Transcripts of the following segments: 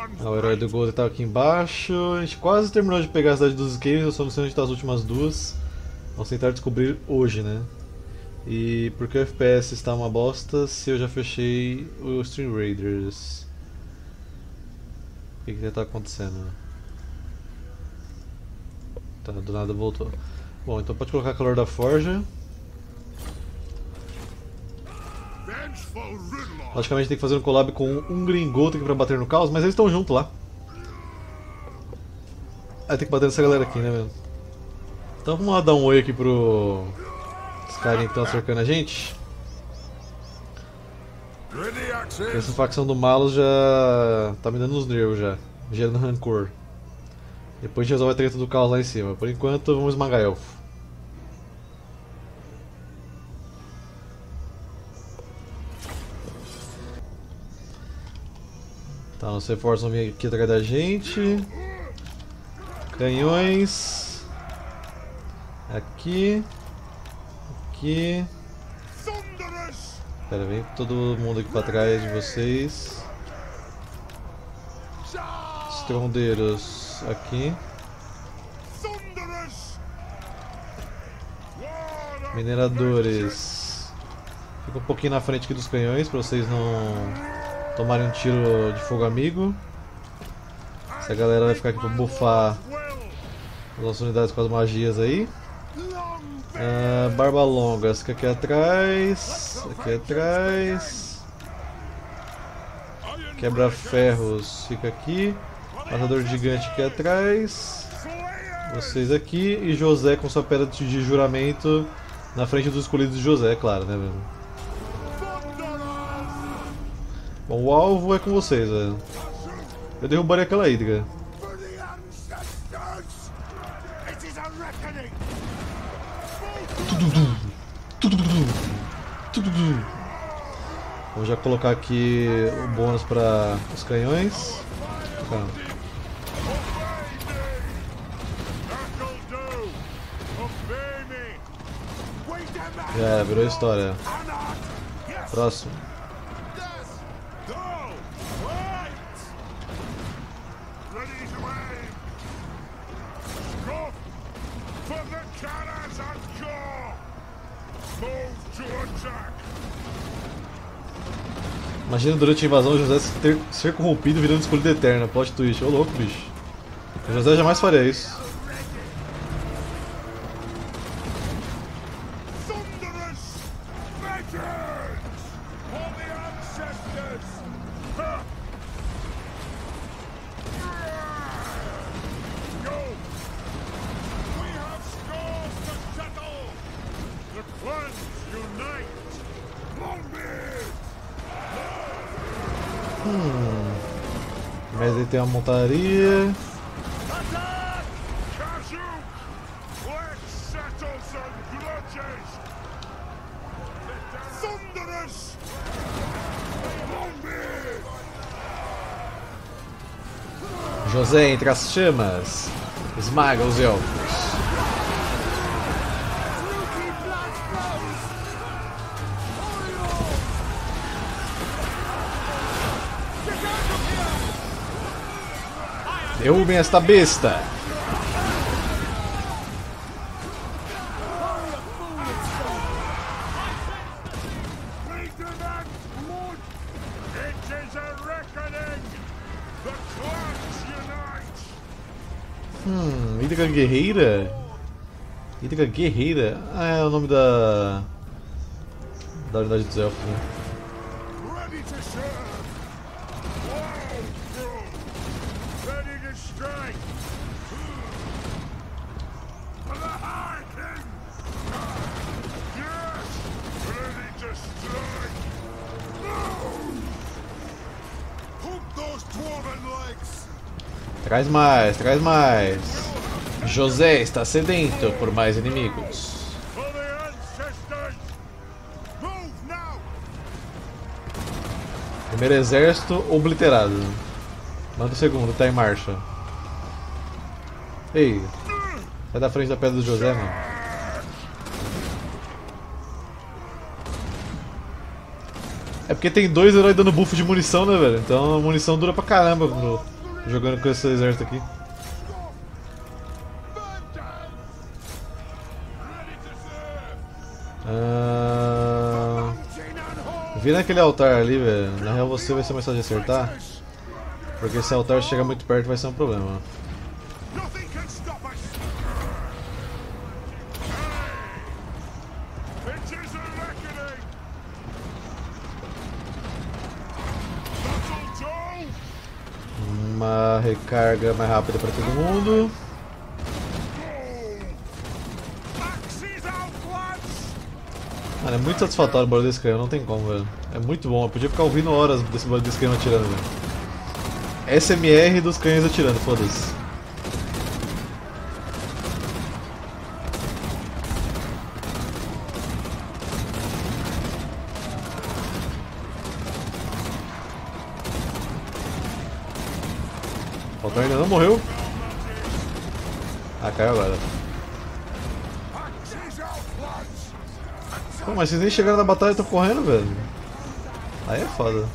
O herói do Gold tá aqui embaixo. A gente quase terminou de pegar a cidade dos Skaves, eu só não sei onde tá as últimas duas. Vamos tentar descobrir hoje, né? E porque o FPS está uma bosta se eu já fechei o Stream Raiders? O que tá acontecendo? Tá, do nada voltou. Bom, então pode colocar calor da forja. Logicamente tem que fazer um collab com um Gringold aqui pra bater no caos, mas eles estão juntos lá. Aí tem que bater nessa galera aqui, né, mesmo? Então vamos lá dar um oi aqui pro... os caras que estão cercando a gente. Essa facção do Malus já tá me dando uns nervos já, gerando rancor. Depois a gente resolve a treta do caos lá em cima. Por enquanto vamos esmagar elfo. Tá, os reforços vão vir aqui atrás da gente. Canhões. Aqui. Aqui. Espera, vem todo mundo aqui pra trás de vocês. Estrondeiros aqui. Mineradores. Fica um pouquinho na frente aqui dos canhões pra vocês não tomarem um tiro de fogo amigo. Essa galera vai ficar aqui pra buffar as nossas unidades com as magias aí. Barba longas fica aqui atrás. Aqui atrás. Quebra-ferros fica aqui. Matador gigante aqui atrás. Vocês aqui. E José com sua pedra de juramento na frente dos escolhidos de José, é claro, né, velho? Bom, o alvo é com vocês, velho. Eu derrubaria aquela hidra. Vou já colocar aqui o bônus para os canhões. Tá. Já virou história. Próximo. Imagina durante a invasão o José ser corrompido virando escolhido eterna. Plot twist. Ô louco, bicho. O José jamais faria isso. Mas aí tem uma montaria. José entre as chamas esmaga os elfos. Derrubem esta besta! Hidra Guerreira? Hidra Guerreira? Ah, é o nome da unidade dos elfos, né? Traz mais, traz mais. José está sedento por mais inimigos. Primeiro exército obliterado. Manda o segundo, tá em marcha. Ei, sai da frente da pedra do José, mano. É porque tem dois heróis dando buff de munição, né, velho? Então a munição dura pra caramba jogando com esse exército aqui. Vira aquele altar ali, velho. Na real você vai ser mais fácil de acertar. Porque se o altar chegar muito perto vai ser um problema. Uma recarga mais rápida para todo mundo. Mano, é muito satisfatório o barulho desse canhão, não tem como, velho. É muito bom, eu podia ficar ouvindo horas desse barulho desse canhão atirando, velho. SMR dos canhões atirando, foda-se. O Altar ainda não morreu. Ah, caiu agora. Pô, mas vocês nem chegaram na batalha e estão correndo, velho. Aí é foda.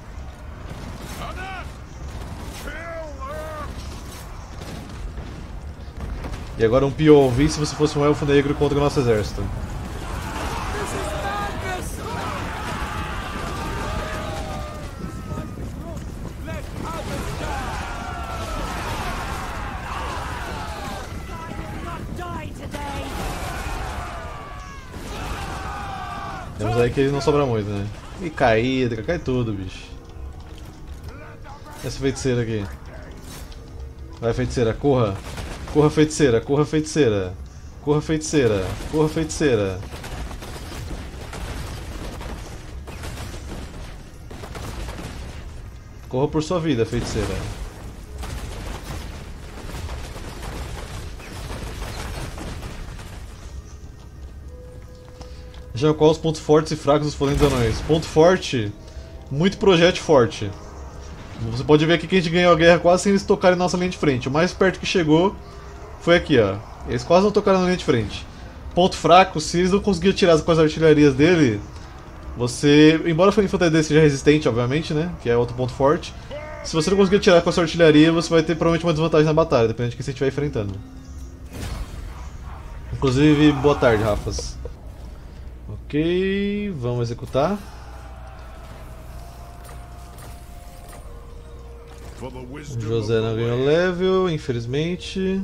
E agora um POV se você fosse um elfo negro contra o nosso exército. Temos aí que ele não sobra muito, né? E caída, cai tudo, bicho. Essa feiticeira aqui. Vai, feiticeira, corra! Corra, feiticeira, corra, feiticeira! Corra, feiticeira, corra, feiticeira! Corra por sua vida, feiticeira! Já qual os pontos fortes e fracos dos Folhentos Anões? Ponto forte, muito projétil forte. Você pode ver aqui que a gente ganhou a guerra quase sem eles tocarem na nossa linha de frente. O mais perto que chegou foi aqui, ó. Eles quase não tocaram na linha de frente. Ponto fraco, se eles não conseguirem tirar com as artilharias dele, você... Embora a infantaria dele seja resistente, obviamente, né? Que é outro ponto forte. Se você não conseguir tirar com a sua artilharia, você vai ter provavelmente uma desvantagem na batalha, dependendo de quem você estiver enfrentando. Inclusive, boa tarde, Rafas. Ok, vamos executar. O José não ganhou level, infelizmente.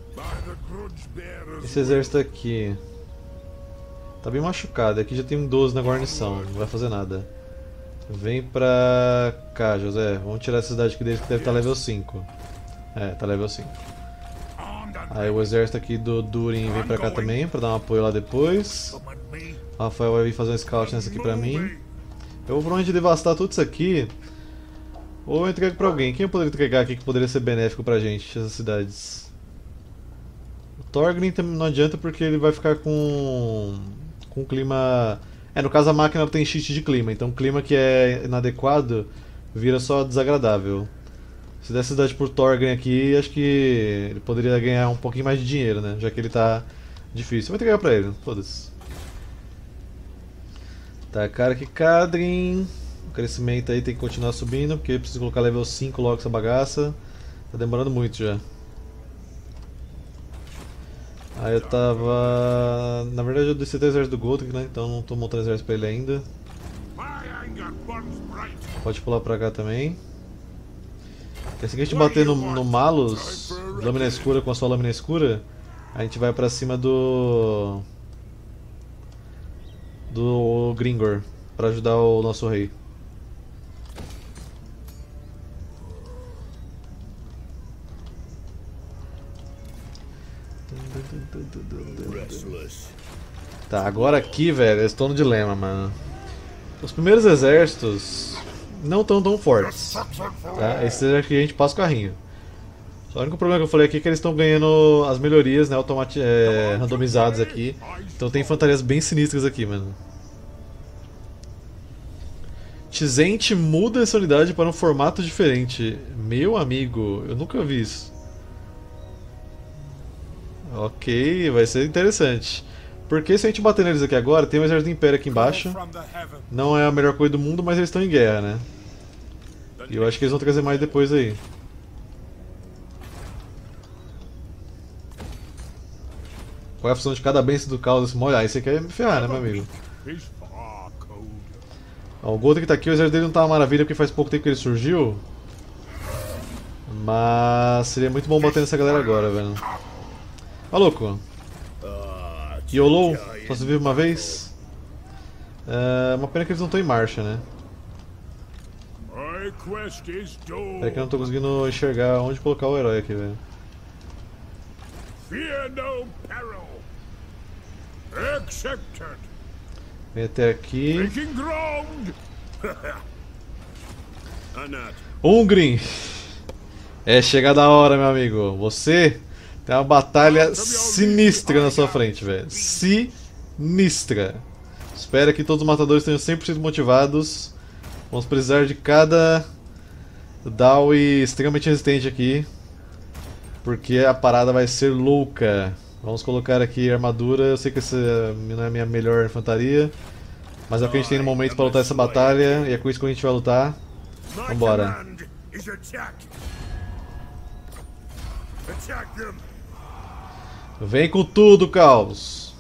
Esse exército aqui tá bem machucado, aqui já tem um 12 na guarnição, não vai fazer nada. Vem pra cá, José, vamos tirar essa cidade aqui deles que deve estar level 5. É, tá level 5. Aí o exército aqui do Durin vem pra cá também, pra dar um apoio lá depois. O Rafael vai vir fazer um scout nessa aqui pra mim. Eu vou provavelmente devastar tudo isso aqui. Ou eu entrego pra alguém. Quem eu poderia entregar aqui que poderia ser benéfico pra gente, essas cidades? O Thorgrim não adianta porque ele vai ficar com clima... É, no caso a máquina tem cheat de clima, então clima que é inadequado vira só desagradável. Se der cidade por Thorgrim aqui, acho que ele poderia ganhar um pouquinho mais de dinheiro, né? Já que ele tá difícil. Eu vou entregar pra ele, foda-se. Tá, cara que Kadrin. O crescimento aí tem que continuar subindo, porque eu preciso colocar level 5 logo essa bagaça. Tá demorando muito já. Aí eu tava... Na verdade eu desci até o exército do Goldrick, né? Então não tô montando exército pra ele ainda. Pode pular pra cá também. E assim que a gente bater no Malus, lâmina escura com a sua lâmina escura, a gente vai pra cima do Gringor, pra ajudar o nosso rei. Tá, agora aqui, velho, eu estou no dilema, mano. Os primeiros exércitos não estão tão fortes, tá? Esses exércitos aqui a gente passa o carrinho. Só o único problema que eu falei aqui é que eles estão ganhando as melhorias, né, randomizadas aqui. Então tem infantarias bem sinistras aqui, mano. Tzent muda essa unidade para um formato diferente. Meu amigo, eu nunca vi isso. Ok, vai ser interessante. Porque se a gente bater neles aqui agora, tem um exército do Império aqui embaixo. Não é a melhor coisa do mundo, mas eles estão em guerra, né? E eu acho que eles vão trazer mais depois aí. Qual é a função de cada bênção do caos desse molho? Ah, esse aqui é me ferrar, né, meu amigo? Ó, o Golden que tá aqui, o exército dele não tá uma maravilha porque faz pouco tempo que ele surgiu. Mas seria muito bom bater nessa galera agora, velho. Maluco. YOLO, só se vive uma vez. É uma pena que eles não estão em marcha, né? É que eu não tô conseguindo enxergar onde colocar o herói aqui, velho. Vem até aqui. Ungrim! É, chega da hora, meu amigo. Você tem uma batalha sinistra na sua frente, velho. Sinistra. Espero que todos os matadores tenham 100% motivados. Vamos precisar de cada Dawi extremamente resistente aqui. Porque a parada vai ser louca. Vamos colocar aqui armadura. Eu sei que essa não é a minha melhor infantaria. Mas é o que a gente tem no momento para lutar essa batalha. E é com isso que a gente vai lutar. Vambora. Vem com tudo, Caos.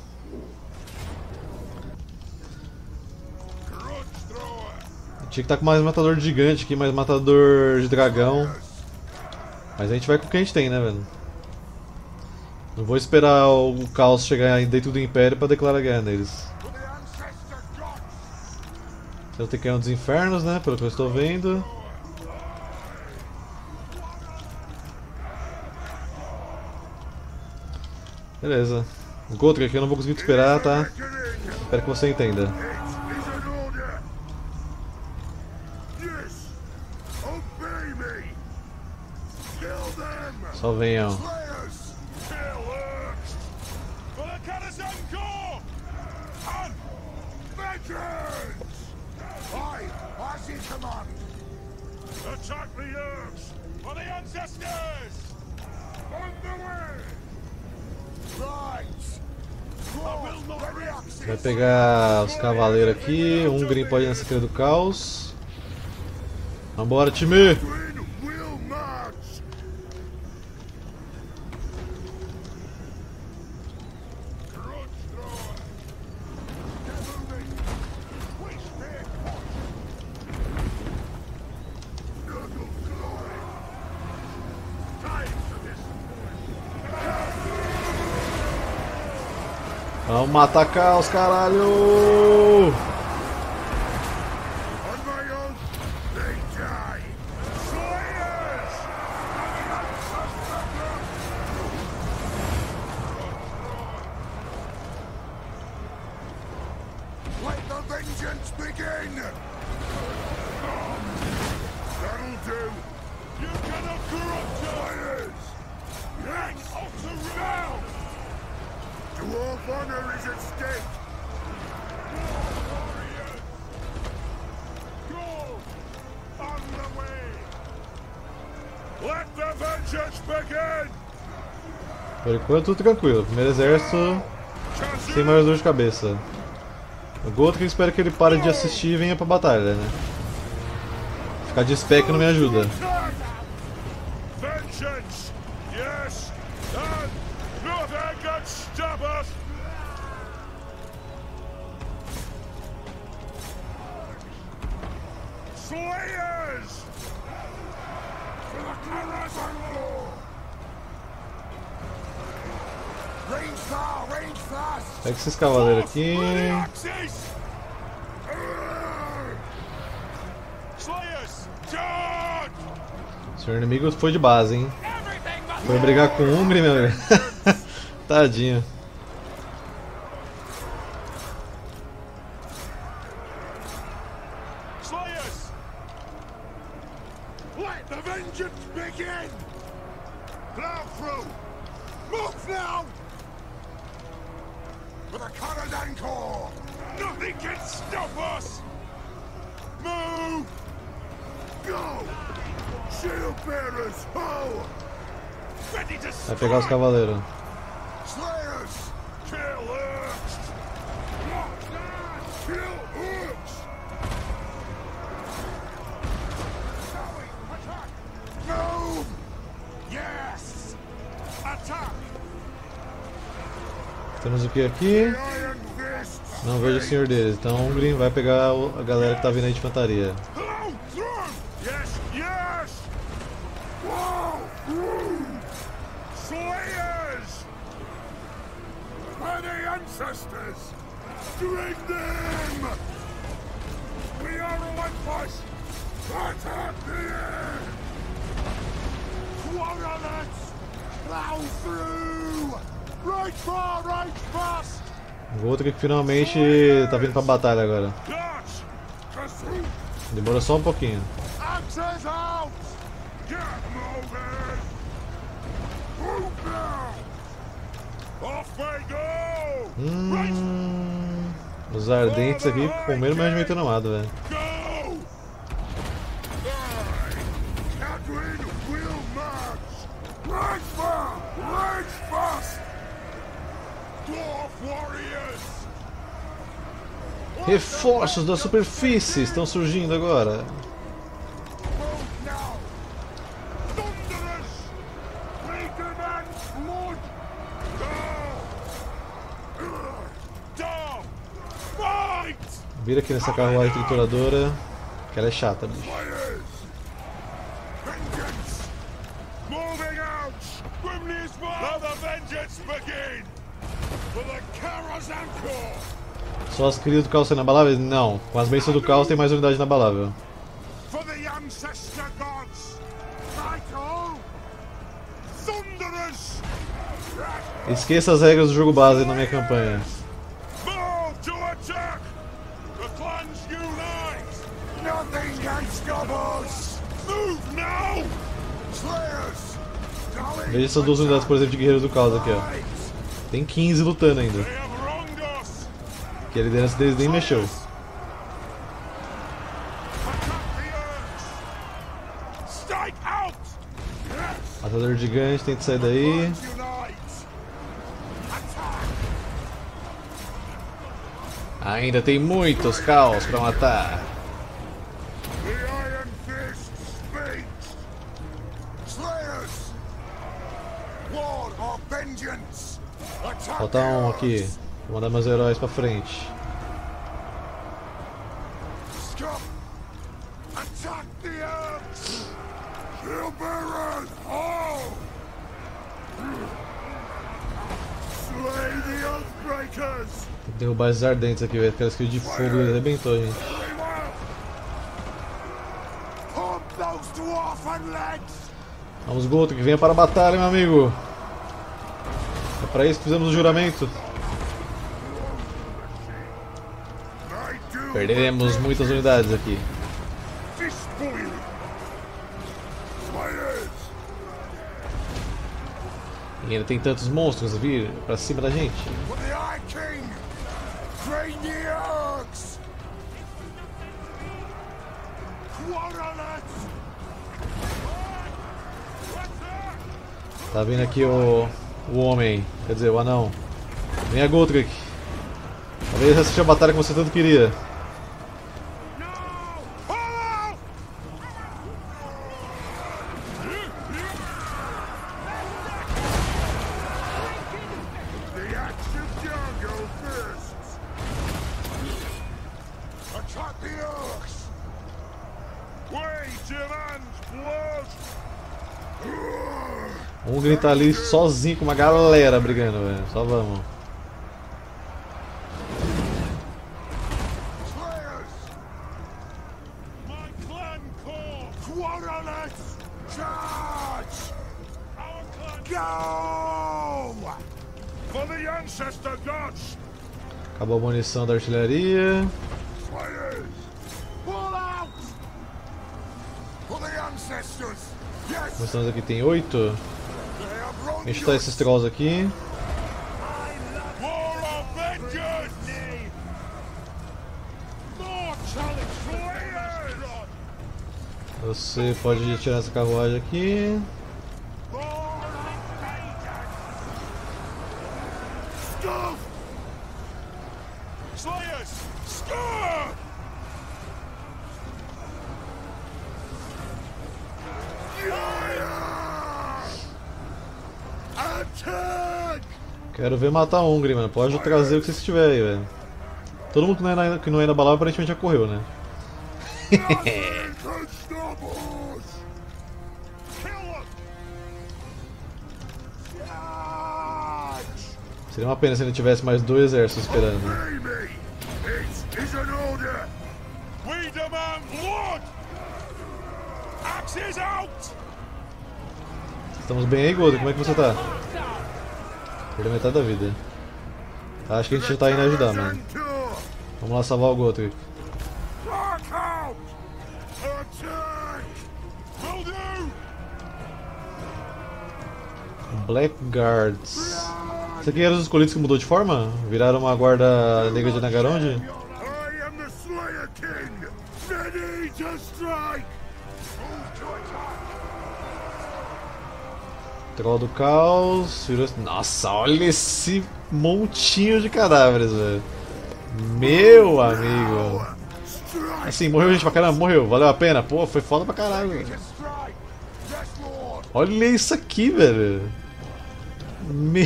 Tinha que estar com mais matador de gigante aqui, mais matador de dragão. Mas a gente vai com o que a gente tem, né, velho? Não vou esperar o Caos chegar dentro do Império pra declarar guerra neles. Eu tenho que ir dos infernos, né? Pelo que eu estou vendo. Beleza. Gotrek aqui eu não vou conseguir te esperar, tá? Espero que você entenda. Só venham. Vai pegar os cavaleiros aqui. Um Ungrim pode ir na secreta do caos. Vambora, time! Vamos matar caos, caralho! Por enquanto tudo tranquilo, primeiro exército sem maiores dor de cabeça. O Gotrek espero que ele pare de assistir e venha pra batalha, né? Ficar de spec não me ajuda. Pega esses cavaleiros aqui. Seu inimigo foi de base, hein? Foi brigar com o Ungrim, meu amigo. Tadinho. Vai pegar os cavaleiros. Temos o que aqui? Não vejo o senhor deles, então o Ungrim vai pegar a galera que tá vindo aí de infantaria. O outro que finalmente tá vindo pra batalha agora. Demorou só um pouquinho. Os ardentes aqui comendo mais de meio amado, velho. Reforços da superfície estão surgindo agora. Vira aqui nessa carruagem trituradora, que ela é chata, bicho. Só as crias do caos inabaláveis? Não. Com as bênçãos do caos tem mais unidade inabalável. Esqueça as regras do jogo base na minha campanha. Veja essas duas unidades, por exemplo, de guerreiros do caos aqui, ó. Tem 15 lutando ainda. Que a liderança deles nem mexeu. Matador gigante, tenta sair daí. Ainda tem muitos caos pra matar. Falta um aqui. Vou mandar meus heróis pra frente. Tem que derrubar esses ardentes aqui, velho. Aquela skill de fogo ele arrebentou, gente. Vamos, Goto, que venha para a batalha, meu amigo. É para isso que fizemos o juramento. Perderemos muitas unidades aqui. E ainda tem tantos monstros a vir para cima da gente. Tá vindo aqui o homem, quer dizer, o anão. Venha, Gotrek. Talvez essa seja a batalha que você tanto queria. Vamos gritar ali sozinho com uma galera brigando, velho. Só vamos. Acabou a munição da artilharia. Mostramos aqui, tem 8. Deixa eu chutar esses trolls aqui. Você pode tirar essa carruagem aqui. Quero ver matar Hungry, mano. Pode trazer o que vocês tiverem aí, velho. Todo mundo que não é na balada aparentemente já correu, né? Seria uma pena se ele tivesse mais 2 exércitos esperando. Estamos bem aí, Godo? Como é que você tá? Perdeu metade da vida. Acho que a gente já tá indo ajudar, mano. Vamos lá salvar o Gotrek. Blackguards. Isso aqui eram os escolhidos que mudou de forma? Viraram uma guarda negra de Nagaronde? Troll do Caos. Nossa, olha esse montinho de cadáveres, velho. Meu amigo. Assim, morreu gente pra caramba, morreu. Valeu a pena? Pô, foi foda pra caralho, velho. Olha isso aqui, velho. Me...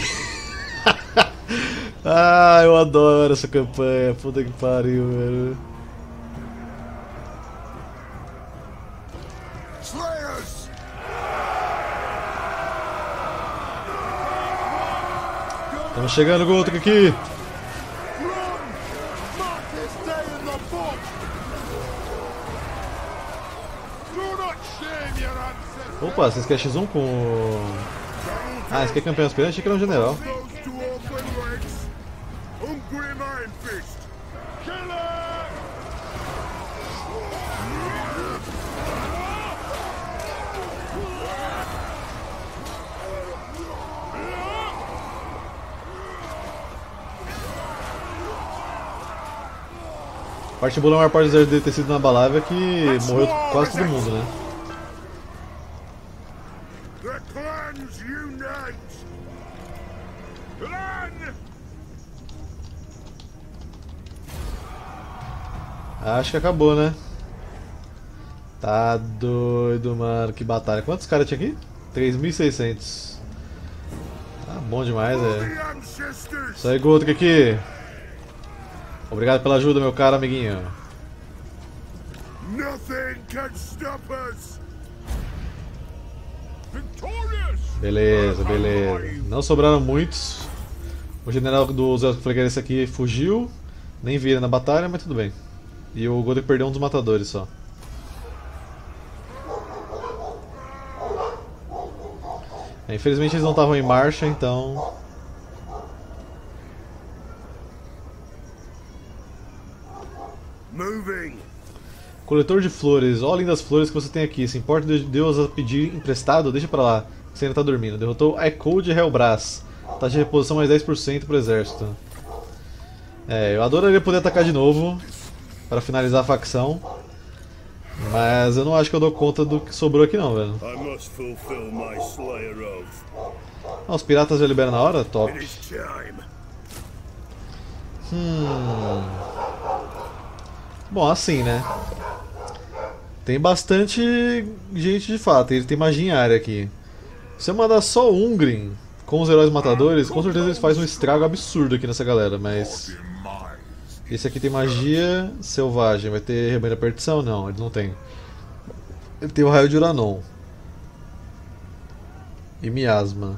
Ah, eu adoro essa campanha. Puta que pariu, velho. Estamos chegando com outro aqui. Opa, vocês querem X1 com o... Ah, esse aqui é campeão aspirante? Achei que era um general. A parte boa, a maior parte dele ter sido na balada é que morreu quase todo mundo, né? Acho que acabou, né? Tá doido, mano. Que batalha. Quantos caras tinha aqui? 3.600. Tá bom demais, é. Isso aí, Gotrek aqui. Obrigado pela ajuda, meu caro amiguinho. Beleza, beleza. Não sobraram muitos. O general do Zé Flegueirense aqui fugiu. Nem vira na batalha, mas tudo bem. E o Gotrek perdeu um dos matadores só. Infelizmente eles não estavam em marcha, então... Coletor de flores. Olha lindas flores que você tem aqui. Se importa de Deus a pedir emprestado, deixa pra lá. Você ainda tá dormindo. Derrotou Echo de Hellbras. Taxa de reposição mais 10% pro exército. É, eu adoraria poder atacar de novo para finalizar a facção. Mas eu não acho que eu dou conta do que sobrou aqui não, velho. Ah, os piratas já liberam na hora? Top. Bom, assim, né? Tem bastante gente de fato. Ele tem magia em área aqui. Se eu mandar só o Ungrim com os heróis matadores, com certeza eles fazem um estrago absurdo aqui nessa galera, mas... Esse aqui tem magia selvagem. Vai ter rebanho da perdição? Não, ele não tem. Ele tem o raio de Uranon. E miasma.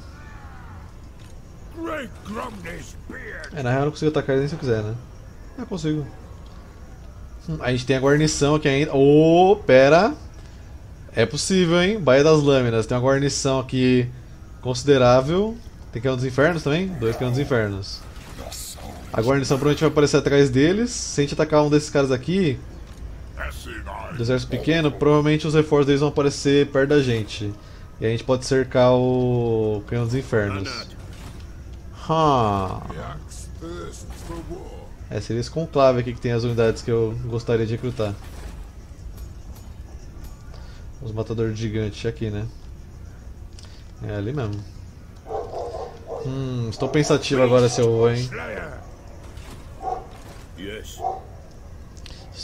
Na real eu não consigo atacar ele nem se eu quiser, né? Eu consigo. A gente tem a guarnição aqui ainda. Oh, pera! É possível, hein? Baía das Lâminas. Tem uma guarnição aqui considerável. Tem Canhão dos Infernos também? 2 Canhões dos Infernos. A guarnição provavelmente vai aparecer atrás deles. Se a gente atacar um desses caras aqui, do exército pequeno, provavelmente os reforços deles vão aparecer perto da gente. E a gente pode cercar o Canhão dos Infernos. Seria esse conclave aqui que tem as unidades que eu gostaria de recrutar. Os matadores gigantes aqui, né? É ali mesmo. Estou pensativo agora se eu vou, hein?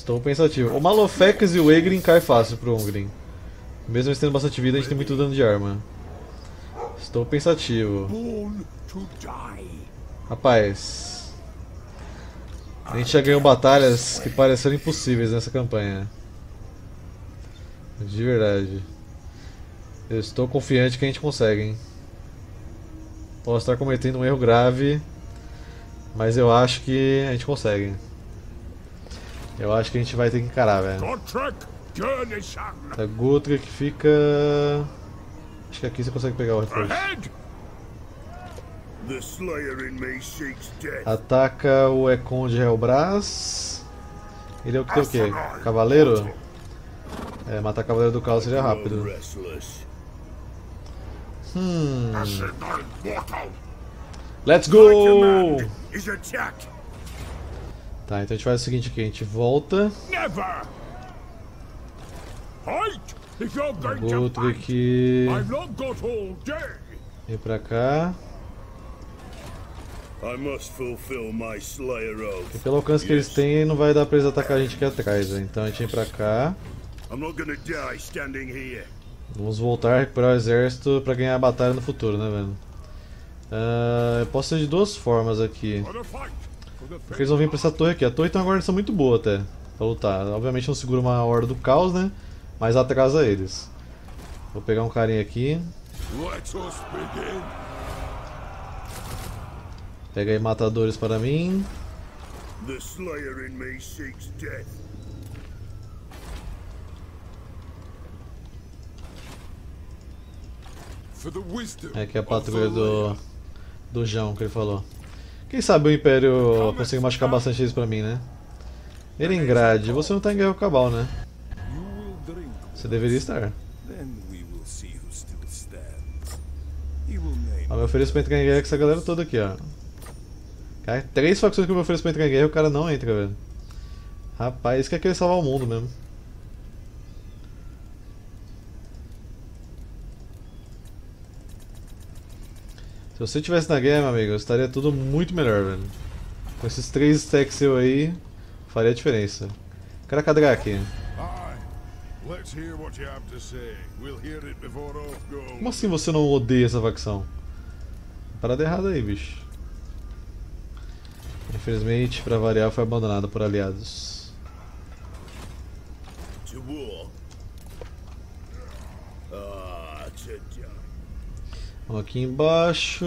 Estou pensativo. O Malofex e o Egrin cai fácil pro Ungrim. Mesmo eles tendo bastante vida, a gente tem muito dano de arma. Estou pensativo. Rapaz, a gente já ganhou batalhas que pareceram impossíveis nessa campanha. De verdade. Eu estou confiante que a gente consegue, hein? Posso estar cometendo um erro grave, mas eu acho que a gente consegue. Eu acho que a gente vai ter que encarar, velho. A Gotrek fica... Acho que aqui você consegue pegar o reforço. Ataca o Ekon de Helbras. Ele é o que tem o quê? Cavaleiro? É, matar Cavaleiro do Caos seria rápido. Let's go! Tá, então a gente faz o seguinte aqui, a gente volta. Gotrek. Vem pra cá. E pelo alcance que eles têm, não vai dar pra eles atacar a gente aqui atrás, né? Então a gente vem pra cá. Vamos voltar a recuperar o exército pra ganhar a batalha no futuro, né, velho? Eu posso ser de duas formas aqui. Porque eles vão vir pra essa torre aqui. A torre tem uma guarnição muito boa até pra lutar. Obviamente não segura uma horda do caos, né? Mas atrasa eles. Vou pegar um carinha aqui. Pega aí matadores para mim. É aqui a patrulha do João que ele falou. Quem sabe o Império consegue machucar bastante eles pra mim, né? Erengrad, você não tá em guerra com o Cabal, né? Você deveria estar. Eu me ofereço pra entrar em guerra com essa galera toda aqui, ó. Cara, 3 facções que eu me ofereço pra entrar em guerra e o cara não entra, velho. Rapaz, isso que é querer salvar o mundo mesmo. Se você estivesse na guerra, meu amigo, estaria tudo muito melhor, velho. Com esses 3 stacks seu aí, faria a diferença. Cara, cadê aqui? Como assim você não odeia essa facção? Parada errada aí, bicho. Infelizmente, pra variar, foi abandonada por aliados. Vamos aqui embaixo.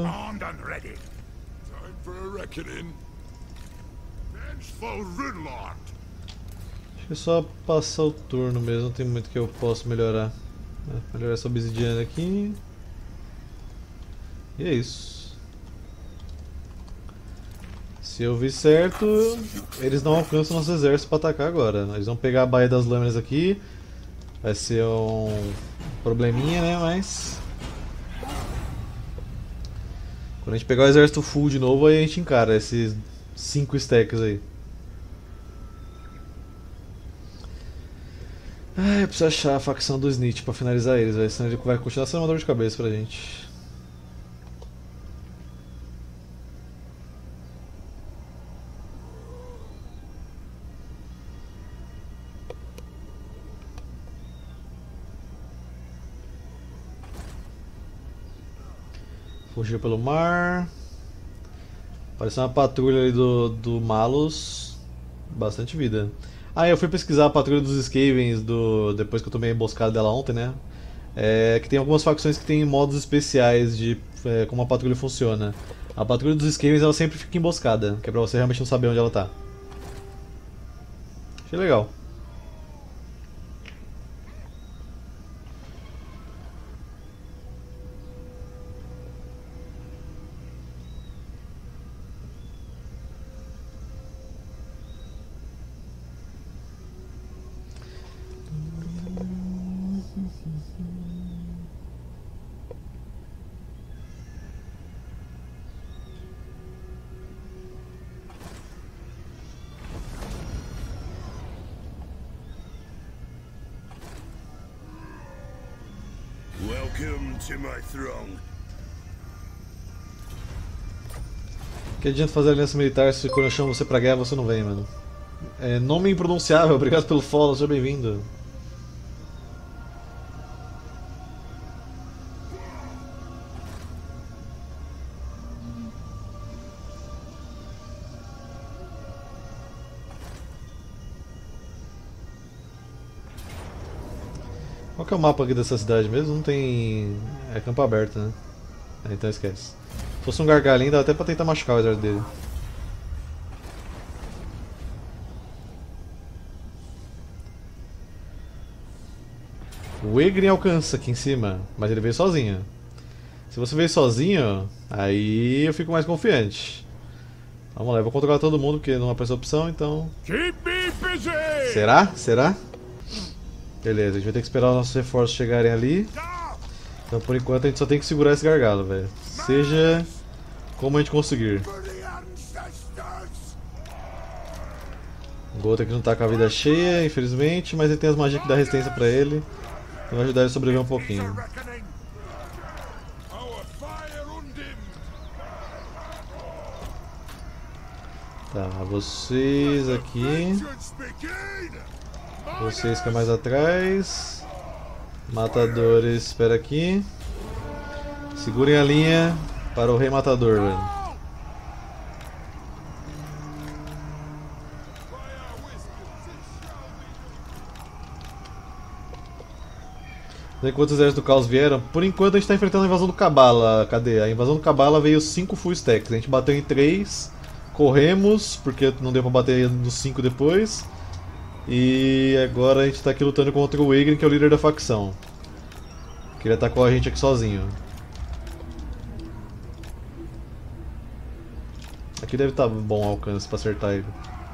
Acho que é só passar o turno mesmo, não tem muito que eu possa melhorar. Melhorar essa obsidiana aqui. E é isso. Se eu vi certo, eles não alcançam nosso exército para atacar agora. Eles vão pegar a Baía das Lâminas aqui. Vai ser um probleminha, né? Mas quando a gente pegar o exército full de novo, aí a gente encara esses 5 stacks aí. Eu preciso achar a facção do Snitch pra finalizar eles, véio, senão ele vai continuar sendo uma dor de cabeça pra gente. Fugiu pelo mar. Apareceu uma patrulha ali do Malus. Bastante vida. Eu fui pesquisar a patrulha dos Skavens depois que eu tomei a emboscada dela ontem, né? Que tem algumas facções que tem modos especiais de como a patrulha funciona. A patrulha dos Skavens ela sempre fica emboscada, que é pra você realmente não saber onde ela tá. Achei legal. Welcome to my throne. Que adianta fazer aliança militar se quando eu chamo você pra guerra você não vem, mano. Nome impronunciável, obrigado pelo follow, seja bem-vindo. Qual que é o mapa aqui dessa cidade mesmo? Não tem... é campo aberto, né? Então esquece. Se fosse um gargalinho, dá até pra tentar machucar o exército dele. O Egrin alcança aqui em cima, mas ele veio sozinho. Se você veio sozinho, aí eu fico mais confiante. Vamos lá, eu vou controlar todo mundo porque não apareceu opção, então... Será? Será? Beleza, a gente vai ter que esperar os nossos reforços chegarem ali. Então por enquanto a gente só tem que segurar esse gargalo, velho. Seja como a gente conseguir. O Gold aqui não tá com a vida cheia, infelizmente, mas ele tem as magias que dá resistência pra ele. Então vai ajudar ele a sobreviver um pouquinho. Tá, vocês aqui. Vocês que é mais atrás. Matadores, espera aqui. Segurem a linha para o Rei Matador, velho. Enquanto os exércitos do caos vieram, por enquanto a gente está enfrentando a invasão do Cabala. Cadê? A invasão do Cabala veio 5 full stacks. A gente bateu em 3, corremos, porque não deu pra bater nos 5 depois. E agora a gente está aqui lutando contra o Egrin, que é o líder da facção. Que ele atacou a gente aqui sozinho. Aqui deve estar bom alcance para acertar ele.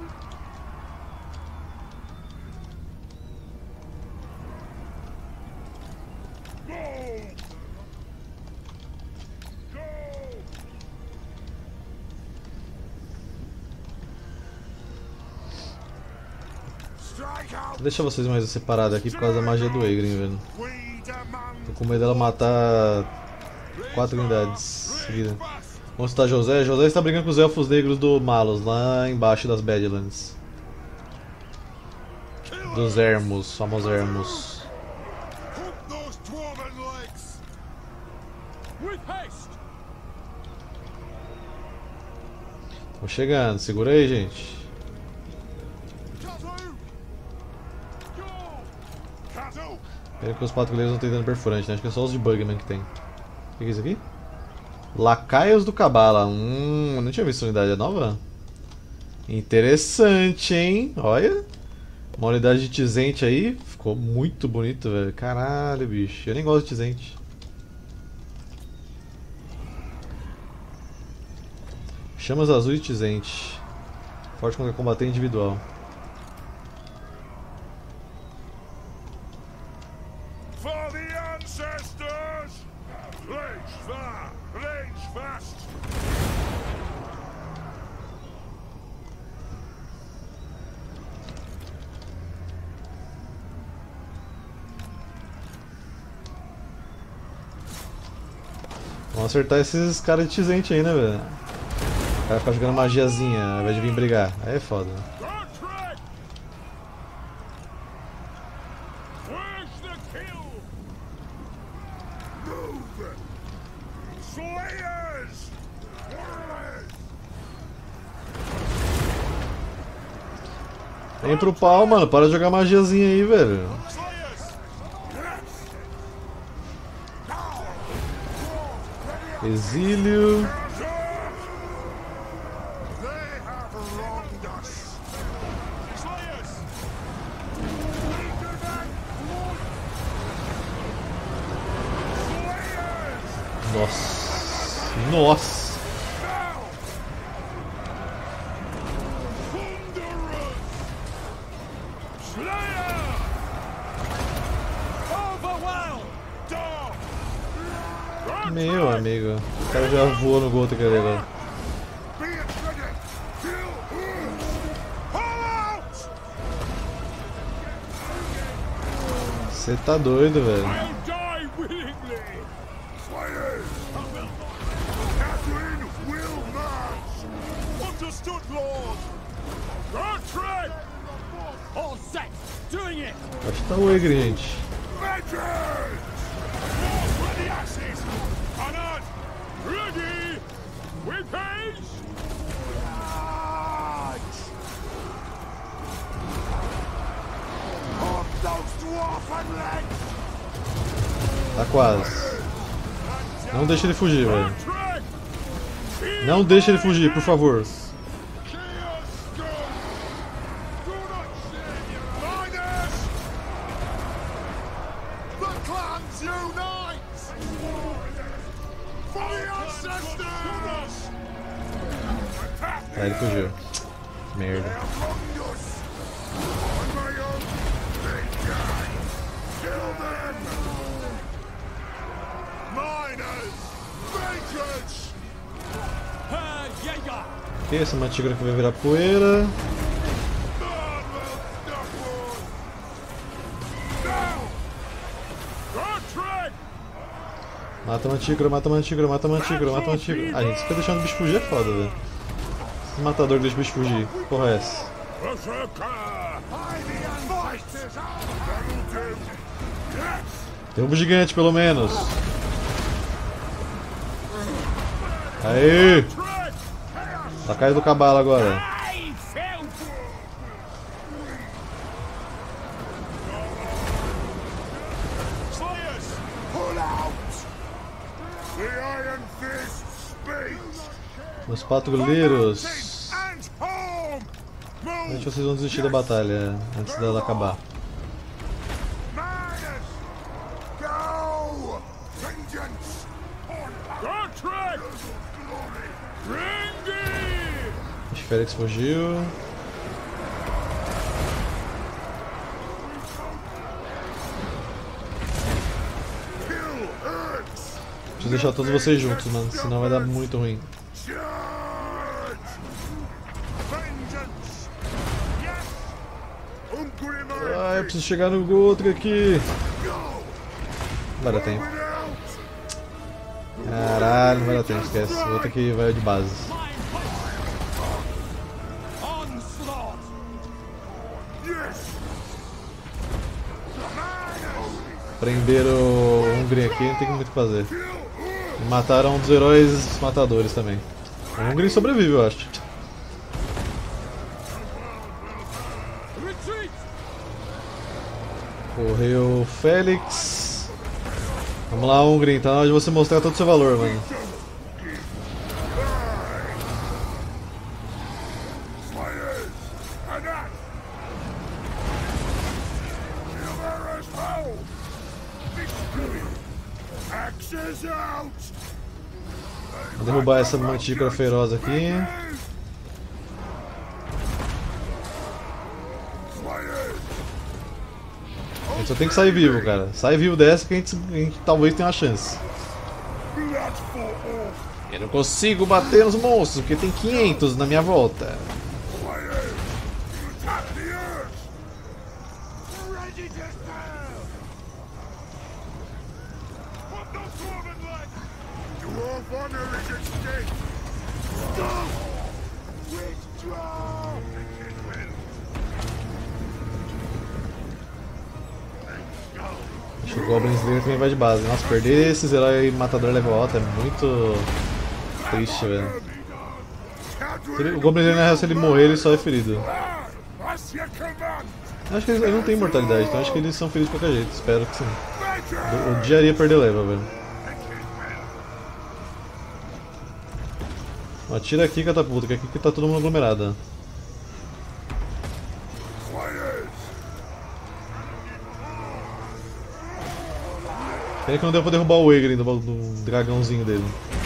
Deixa vocês mais separados aqui por causa da magia do Egrin, velho. Tô com medo dela matar 4 unidades seguidas. Onde está José? José está brigando com os elfos negros do Malos, lá embaixo das Badlands. Dos Ermos, famosos Ermos. Tô chegando, segura aí, gente. Pena que os patrulheiros não tem dano perfurante, né? Acho que é só os de Bugman que tem. O que é isso aqui? Lacaios do Cabala. Não tinha visto unidade nova? Interessante, hein? Olha. Uma unidade de Tizente aí. Ficou muito bonito, velho. Caralho, bicho. Eu nem gosto de Tizente. Chamas azuis de Tizente. Forte contra combatente individual. Vamos acertar esses caras de Tizente aí, né, velho? O cara fica jogando magiazinha ao invés de vir brigar. Aí é foda. Vem pro pau, mano. Para de jogar magiazinha aí, velho. Exílio. Nossa. Nossa. Meu amigo, o cara já voou no Gold ali agora. Você tá doido, velho. All set. Doing it. Acho que tá o Egri, gente. Veterans! More for the axes! On! Ready! With pace! On those dwarfen legs! Tá quase. Não deixa ele fugir, velho. Track! Não deixa ele fugir, por favor. Ah, ele fugiu. Merda. E essa mantígora que vai virar poeira. Mata a mantígora, mata a mantígora, mata a mantígora, mata a mantígora. Ah, gente, fica deixando o bicho fugir é foda, velho. Esse matador deixa o bicho fugir. Que porra é essa? Tem um gigante, pelo menos. Aê! Tá caindo do cavalo agora. Meus patrulheiros. Acho que vocês vão desistir da batalha antes dela acabar. O Félix fugiu. Preciso deixar todos vocês juntos, mano, senão vai dar muito ruim. Ah, eu preciso chegar no outro aqui. Não vai dar tempo. Caralho, não vai dar tempo, esquece. O outro aqui vai de base. Prenderam o Hungry aqui, não tem muito o que fazer. Mataram um dos heróis matadores também. O Hungry sobrevive, eu acho. Correu o Félix. Vamos lá, Hungry, então é hora de você mostrar todo o seu valor, mano. Vou derrubar essa mantícora feroz aqui. A gente só tem que sair vivo, cara. Sai vivo dessa que a gente talvez tenha uma chance. Eu não consigo bater nos monstros porque tem 500 na minha volta. Acho que o Goblin Slayer também vai de base. Nossa, perder esses heróis matador level alto é muito triste, velho. O Goblin Slayer, na real, se ele morrer, ele só é ferido. Acho que eles não tem imortalidade, então acho que eles são feridos de qualquer jeito. Espero que sim. Eu odiaria perder level, velho. Ó, tira aqui, catapulta, que aqui que tá todo mundo aglomerado. Pena que não deu pra derrubar o Egrin do dragãozinho dele.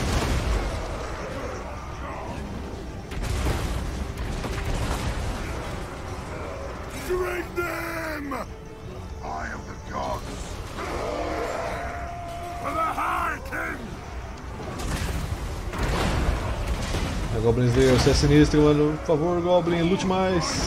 A Goblin Slayer, você é sinistro, mano. Por favor, Goblin, lute mais.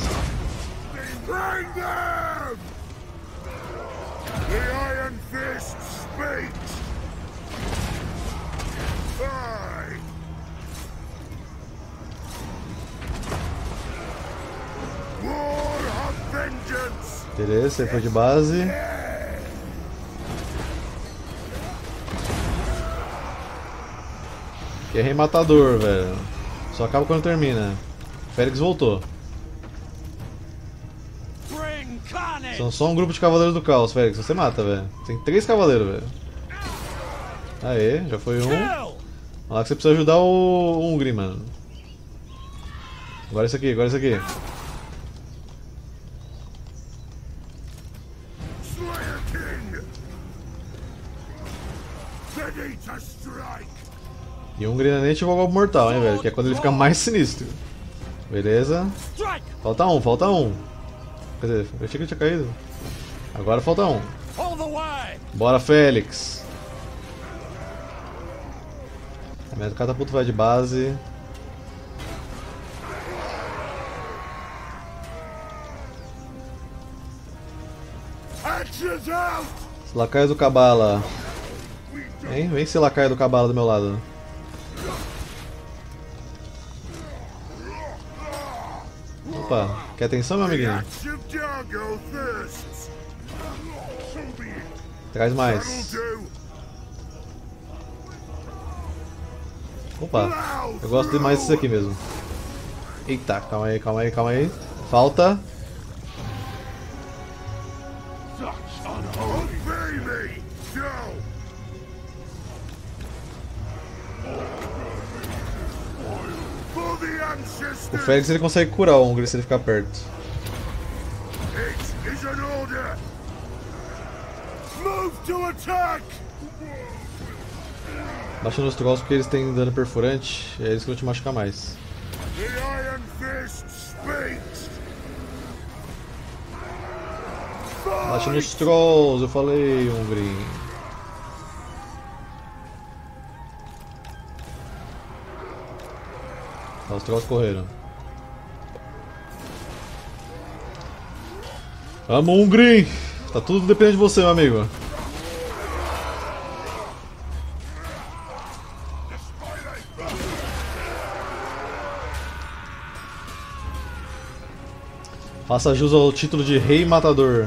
Beleza, ele foi de base. Que é rei matador, velho. Só acaba quando termina. Félix voltou. Bring carnage. São só um grupo de cavaleiros do caos, Félix. Você mata, velho. Tem 3 cavaleiros, velho. Aê, já foi um. Kill. Olha lá que você precisa ajudar o Hungry, mano. Agora isso aqui, agora isso aqui. Slayer King! Ready to strike! E o Hungry não é nem tipo o golpe mortal, hein, velho. Que é quando ele fica mais sinistro. Beleza. Strike. Falta um, falta um. Quer dizer, eu achei que ele tinha caído. Agora falta um. All the way. Bora, Félix. A minha catapulta vai de base. Actions out! Lacaio do Cabala. Hein? Vem ser lacaio do Cabala do meu lado. Opa, quer atenção, meu amiguinho? Axe of Jargo thirsts! So be it. Traz That'll mais. do. Opa, eu gosto mais desse aqui mesmo. Eita, calma aí, calma aí, calma aí. Falta. Obey me! Go! For the O ancestors! Félix ele consegue curar o Hungry se ele ficar perto. It is an order! Move to attack! Baixa nos trolls porque eles têm dano perfurante. E é eles que vão te machucar mais. The Iron Fist speaks! Baixa nos trolls, eu falei, Hungry. Tá, os trolls correram. Vamos, Hungry! Tá tudo dependendo de você, meu amigo. Faça jus ao título de Rei Matador.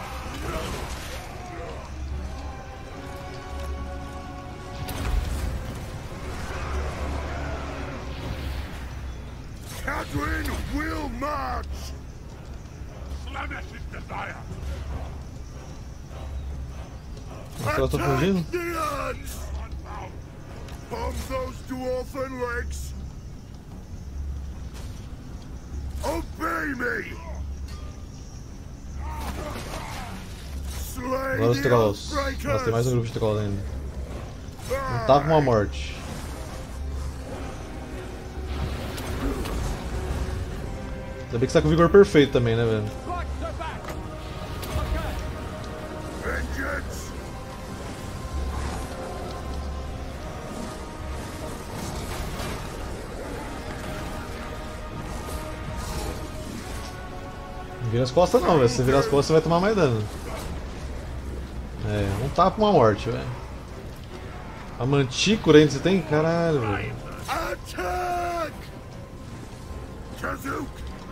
Catherine will march! Slanesh desire! Nossa, eu tô fugindo? Attack the odds! Bomb those dwarfen legs! Obey me! Slay Agora os the trolls. Nossa, tem mais um grupo de trolls ainda. Não tá com uma morte. Ainda bem que você tá com vigor perfeito também, né, velho? Right to back. Okay. Vengeance! Não vira as costas não, velho. Se você virar as costas você vai tomar mais dano. É, um tapa uma morte, velho. A mantícora ainda você tem? Caralho, velho. Attack! Kazook!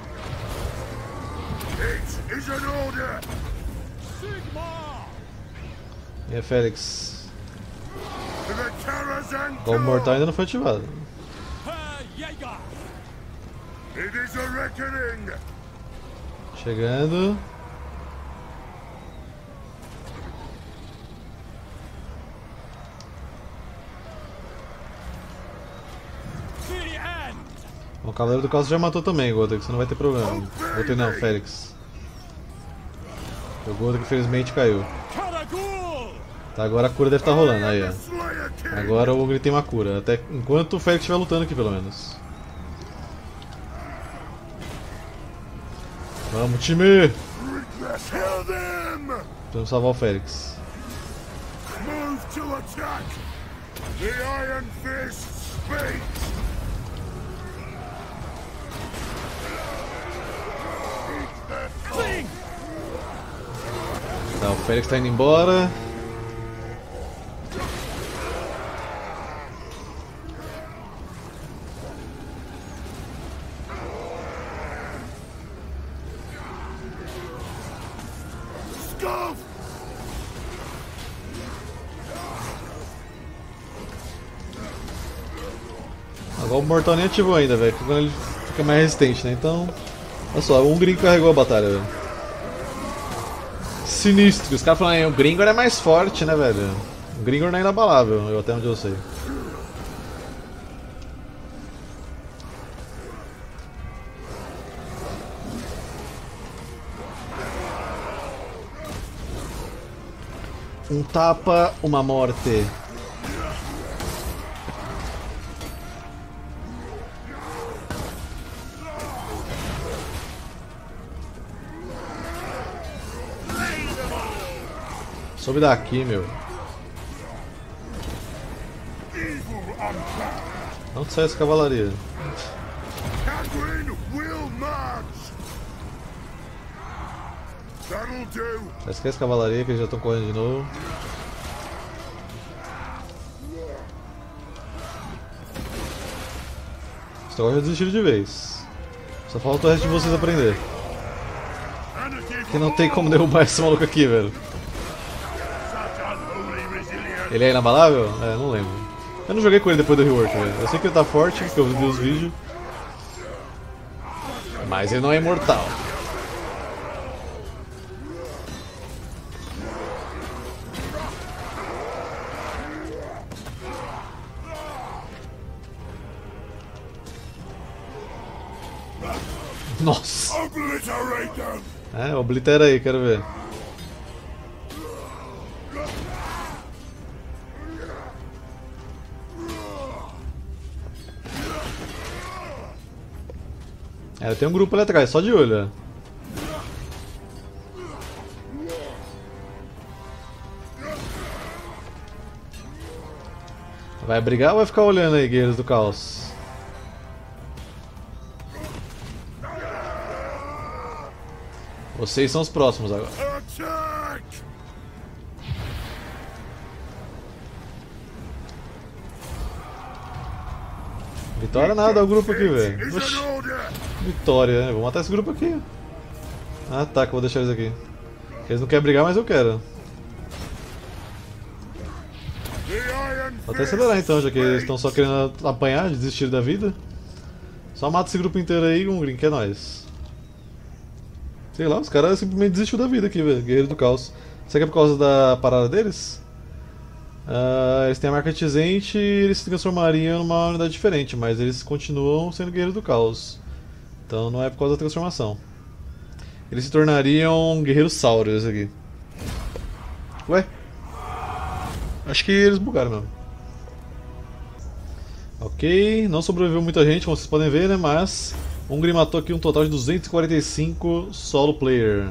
It is an order! Sigmar. E aí, Félix? To the Karazhan O golpe mortal ainda não foi ativado. Herr Jäger. It is a reckoning! Chegando. To the end. O Cavaleiro do Caos já matou também, Godric, você não vai ter problema. Godric não, Félix. O Godric infelizmente caiu. Karagul. Tá, agora a cura deve estar rolando, aí ó. Slayer King! Agora o Ogre tem uma cura, até enquanto o Félix estiver lutando aqui pelo menos. Vamos, time! Kill them! Precisamos salvar o Félix. Move to attack! The Iron Fist speaks! Cling. Tá, o Félix tá indo embora. Agora o mortal nem ativou ainda, velho. Quando ele fica mais resistente, né? Então. Olha só, um gringo carregou a batalha, velho. Sinistro. Os caras falam, o Gringor é mais forte, né, velho? O Gringor não é inabalável, até onde eu sei. Um tapa, uma morte. Sobe daqui, meu. Onde sai essa cavalaria? Esquece essa cavalaria que eles já estão correndo de novo. Esse negócio já desistiram de vez. Só falta o resto de vocês aprender. Que não tem como derrubar esse maluco aqui, velho. Ele é inabalável? É, não lembro. Eu não joguei com ele depois do rework, velho. Eu sei que ele tá forte, porque eu vi os vídeos. Mas ele não é imortal. Nossa! É, oblitera aí, quero ver. É, tem um grupo ali atrás, só de olho. Vai brigar ou vai ficar olhando aí, guerreiros do caos? Vocês são os próximos agora. Vitória nada, o grupo aqui, velho. Vitória, né? Vou matar esse grupo aqui. Ah tá, que eu vou deixar eles aqui. Eles não querem brigar, mas eu quero. Vou até acelerar então, já que eles estão só querendo apanhar, desistir da vida. Só mata esse grupo inteiro aí, Ungrim, que é nóis. Sei lá, os caras simplesmente desistiu da vida aqui, velho. Guerreiro do Caos. Será que é por causa da parada deles? Eles têm a marca Tizente e eles se transformariam numa unidade diferente, mas eles continuam sendo Guerreiros do Caos. Então não é por causa da transformação. Eles se tornariam Guerreiros Saurios aqui. Ué? Acho que eles bugaram mesmo. Ok, não sobreviveu muita gente, como vocês podem ver, né? Mas Ungrim matou aqui um total de 245 solo player.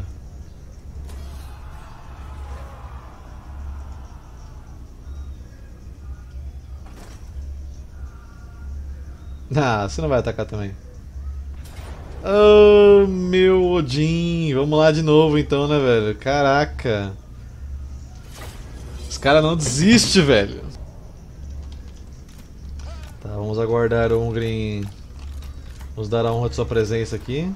Ah, você não vai atacar também. Oh, meu Odin. Vamos lá de novo então, né, velho? Caraca. Os caras não desistem, velho. Tá, vamos aguardar o Ungrim nos dar a honra de sua presença aqui.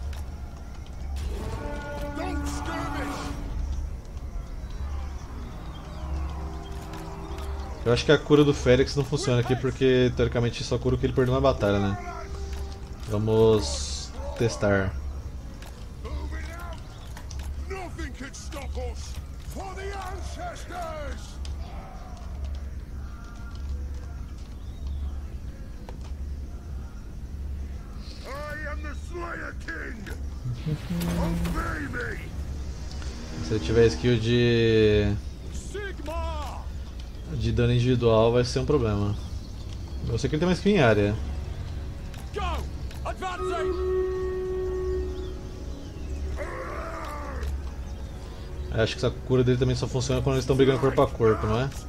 Eu acho que a cura do Félix não funciona aqui porque teoricamente só cura o que ele perdeu na batalha, né? Vamos testar. Se ele tiver skill de dano individual vai ser um problema. Eu sei que ele tem uma skill em área. Acho que essa cura dele também só funciona quando eles estão brigando corpo a corpo, não é?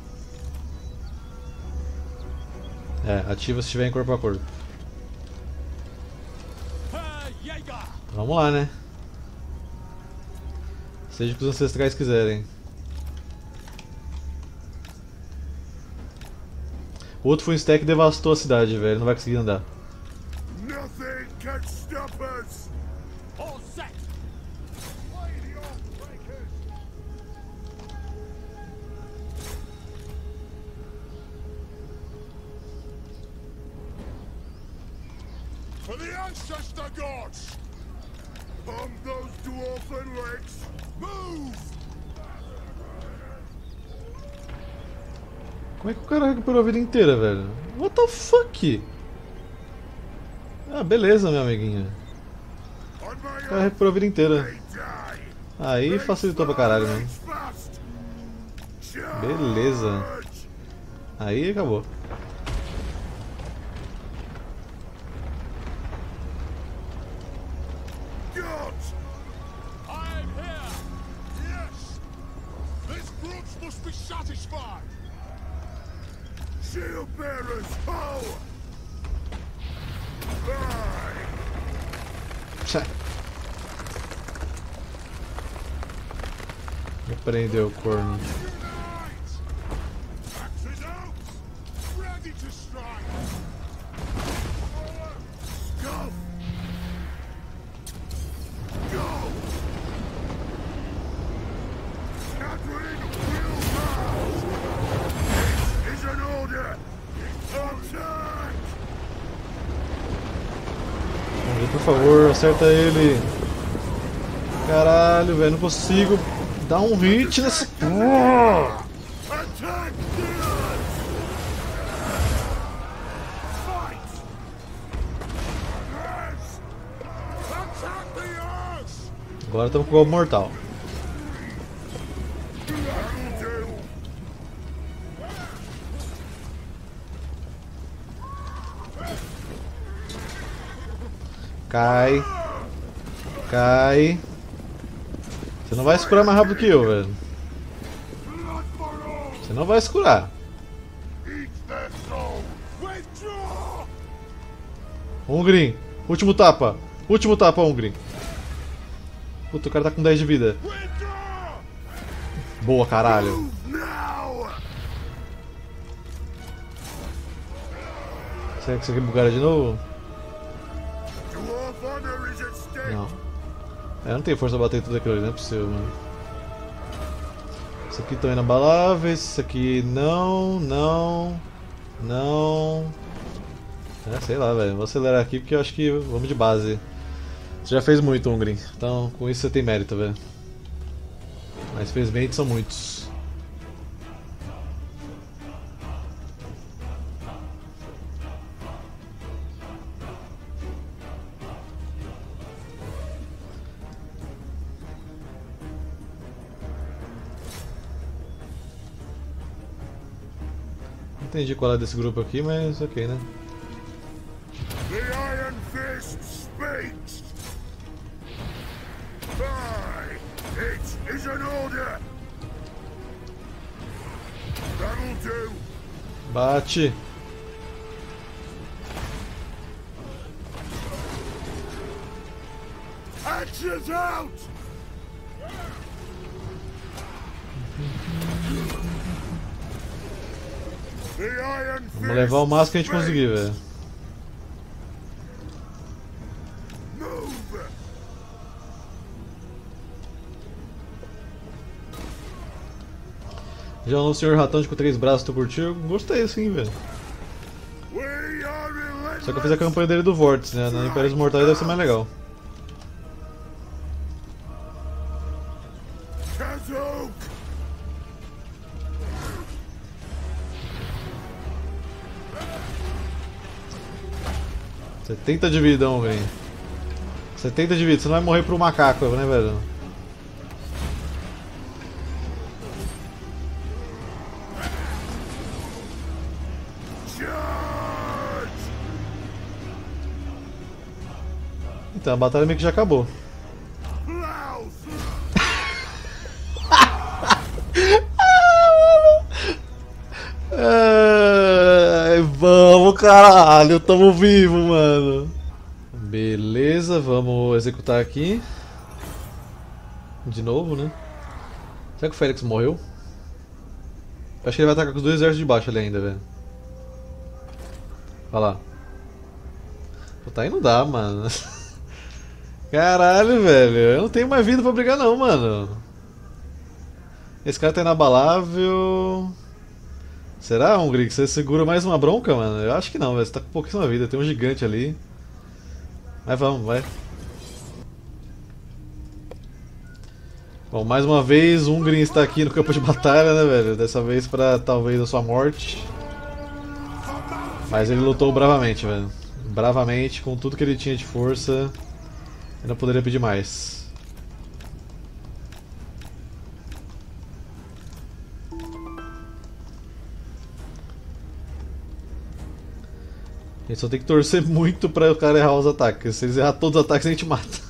É, ativa se estiver em corpo a corpo. Vamos lá, né? Seja o que os ancestrais quiserem. O outro foi um stack e devastou a cidade, velho. Não vai conseguir andar. For the ancestor gods! Bomb those dwarven legs! Move! Como é que o cara recuperou a vida inteira, velho? What the fuck? Ah, beleza, meu amiguinho. On O my cara recuperou a vida inteira. they die! Aí facilitou pra caralho mesmo. Fast! Beleza. Aí acabou. Gods! I'm here! Yes! This grudge must be satisfied! Shield bearers, ho! Aye! Tchá. Me prendeu o corno. Unite! Axes out! Ready to strike! Scuff! Go! Catherine will pass! This is an order! Attack! Por favor, acerta ele. Caralho, velho, não consigo dar um hit nessa porra. Attack dealers! Fight! Yes! Attack the earth! Agora estamos com o golpe mortal. That'll do! Cai. Cai. Você não vai se curar mais rápido que eu, velho. Blood for all! Você não vai se curar. Eat their soul! Withdraw! Ungrim, último tapa. Último tapa, Ungrim. Puta, o cara tá com 10 de vida. Withdraw! Boa, caralho. Move now! Será que isso aqui bugaram de novo? Dwarf honor is at stake! Não. Eu não tenho força pra bater tudo aquilo ali, não é possível, mano. Isso aqui estão inabaláveis, isso aqui não, não, não. É, sei lá, velho. Vou acelerar aqui porque eu acho que vamos de base. Você já fez muito, Ungrim. Então, com isso você tem mérito, velho. Mas infelizmente são muitos. Não entendi qual é desse grupo aqui, mas ok, né? The Iron Fist speaks! Aye! It is an order! That'll do! Bate! Axes out! The Iron Fist Vamos levar o máximo que a gente conseguir, velho. Move! Já o senhor ratão com 3 braços, tu curtiu? Gostei assim, velho. We are relentless! Só que eu fiz a campanha dele do Vortex, né? Na Impérios Mortais deve ser mais legal. Kazok! 70 de vida, velho. 70 de vida, você não vai morrer pro macaco, né, velho? Charge! Então, a batalha meio que já acabou. Plow through! Ai, vamos, caralho, tamo vivo, mano. Beleza, vamos executar aqui. De novo, né? Será que o Félix morreu? Eu acho que ele vai atacar com os 2 exércitos de baixo ali ainda, velho. Olha lá. Puta, aí não dá, mano. Caralho, velho. Eu não tenho mais vida pra brigar não, mano. Esse cara tá inabalável. Será, Hungry, que você segura mais uma bronca, mano? Eu acho que não, velho. Você tá com pouquíssima vida. Tem um gigante ali. Mas vamos, vai. Bom, mais uma vez, Ungrim está aqui no campo de batalha, né, velho? Dessa vez pra talvez a sua morte. Mas ele lutou bravamente, velho. Bravamente, com tudo que ele tinha de força. Eu não poderia pedir mais. A gente só tem que torcer muito pra o cara errar os ataques. Se eles errar todos os ataques, a gente mata.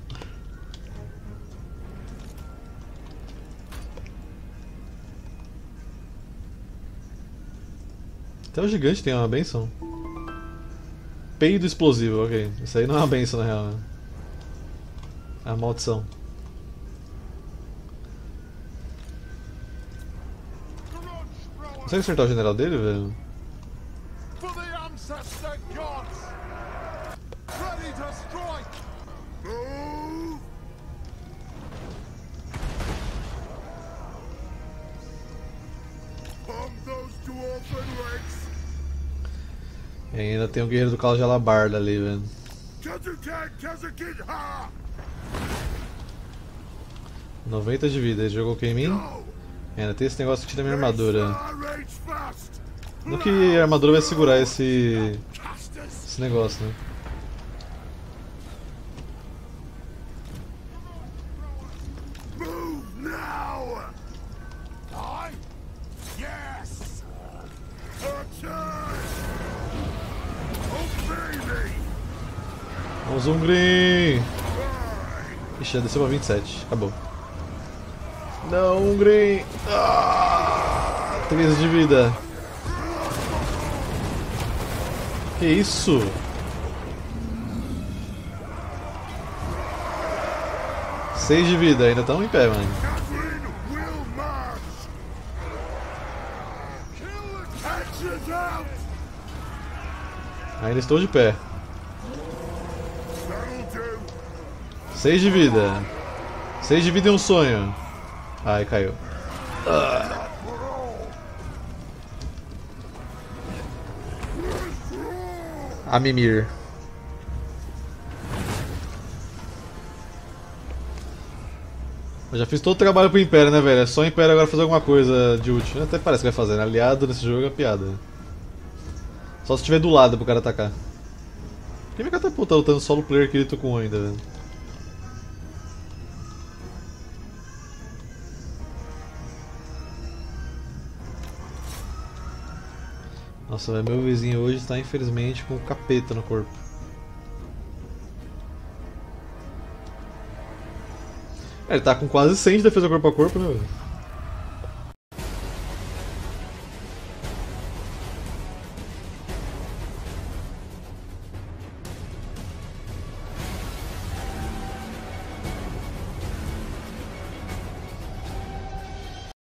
Até o gigante tem uma benção. Peido explosivo, ok. Isso aí não é uma benção na real, né? É uma maldição. Consegue acertar o general dele, velho? For the ancestor gods! Ready to strike! Move! Pump those dwarven legs! E ainda tem o guerreiro do Calo de Alabarda ali, velho. Kazuken Kazukidha! 90 de vida, ele jogou o que em mim? Ainda tem esse negócio que tira minha armadura. No que a armadura vai segurar esse negócio, né? Move now! I? Yes! Attack! Obey me! Vamos, Ungrim! Ixi, já desceu pra 27, acabou. Não, Ungrim! 13 de vida. Que isso? Seis de vida, ainda estão em pé, mano. Catherine will march! Kill the catches out! Ainda estou de pé. That'll do! 6 de vida. 6 de vida e um sonho. Ai, caiu. A mimir. Eu já fiz todo o trabalho pro Império, né, velho? É só o Império agora fazer alguma coisa de útil. Até parece que vai fazer, né? Aliado nesse jogo é piada. Só se estiver do lado pro cara atacar. Quem me catapulta lutando solo player que ele tocou ainda, velho? Nossa, velho, meu vizinho hoje está infelizmente com um capeta no corpo. Ele tá com quase 100 de defesa corpo a corpo, né, velho?